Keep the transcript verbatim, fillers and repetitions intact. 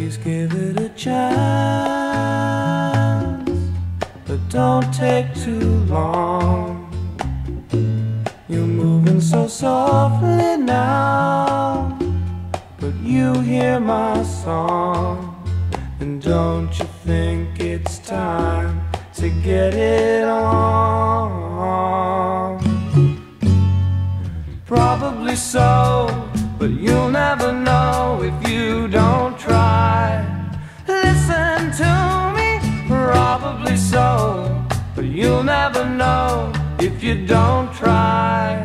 Please give it a chance, but don't take too long. You're moving so softly now, but you hear my song. And don't you think it's time to get it on? Probably so, but you'll never know if you don't try. Listen to me, probably so, but you'll never know if you don't try.